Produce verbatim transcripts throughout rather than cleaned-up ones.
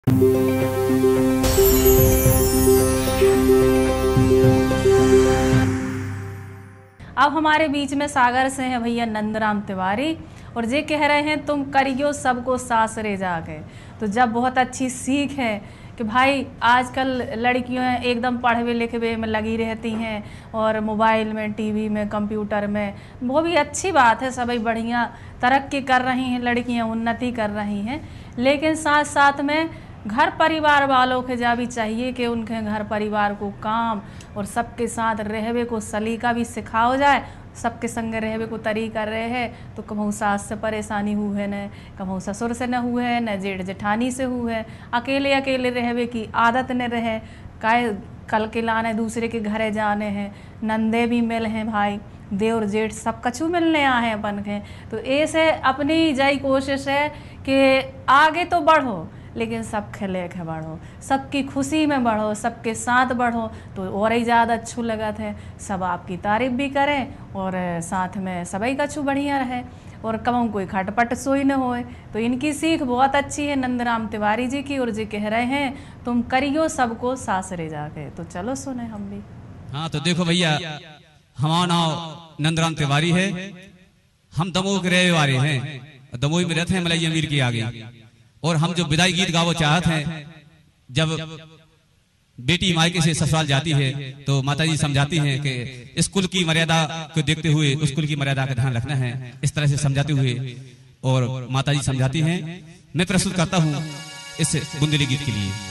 अब हमारे बीच में सागर से हैं भैया नंदराम तिवारी, और ये कह रहे हैं तुम करियो सबको सासरे जाके। तो जब बहुत अच्छी सीख है कि भाई आजकल लड़कियां एकदम पढ़वे लिखवे में लगी रहती हैं और मोबाइल में, टीवी में, कंप्यूटर में, वो भी अच्छी बात है, सभी बढ़िया तरक्की कर रही हैं, लड़कियां उन्नति कर रही हैं, लेकिन साथ साथ में घर परिवार वालों के जा भी चाहिए कि उनके घर परिवार को काम और सबके साथ रहवे को सलीका भी सिखाओ जाए। सबके संग रहवे को तरीका रहे है तो कहूँ सास से परेशानी हुई है, न कहूँ ससुर से न हुए है, न जेठ जेठानी से हुए है, अकेले अकेले रहवे की आदत न रहे, काय कल के लाने दूसरे के घरे जाने हैं, नंदे भी मिल हैं भाई, देवर जेठ सब कछु मिलने आए हैं अपन के। तो ऐसे अपनी जाई कोशिश है कि आगे तो बढ़ो लेकिन सब खेले के बढ़ो, सबकी खुशी में बढ़ो, सबके साथ बढ़ो, तो और ही ज़्यादा अच्छू लगत है। सब आपकी तारीफ भी करें और साथ में सभी का अच्छू बढ़िया रहे और कमों कोई खटपट सोई न होए। तो इनकी सीख बहुत अच्छी है नंदराम तिवारी जी की, और जी कह रहे हैं तुम करियो सबको सासरे जाके। तो चलो सुने हम भी। हाँ तो देखो भैया, हमारा नाम नंदराम तिवारी है, हम दमोह के रहने वाले हैं, दमोह में रहते हैं मलई अमीर के आगे। और हम जो विदाई गीत गावो चाहते हैं, जब बेटी मायके से ससुराल जाती है तो माताजी समझाती हैं कि स्कूल की मर्यादा को देखते हुए स्कूल की मर्यादा का ध्यान रखना है, इस तरह से समझाते हुए और माताजी समझाती हैं। मैं प्रस्तुत करता हूँ इस बुंदेली गीत के लिए।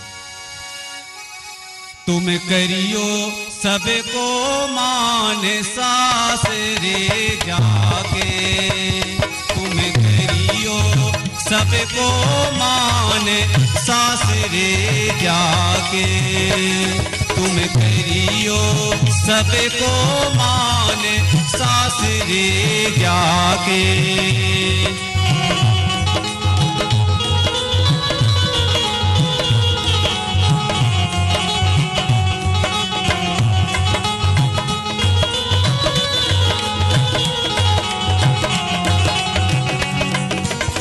तुम करियो सबको मान सासरे जाके, तुम करियो सबको मान सासरे जाके, तुम करियो सबको मान सासरे जाके।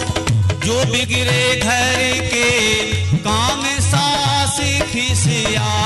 जो बिगड़े घर के काम सास खिसिया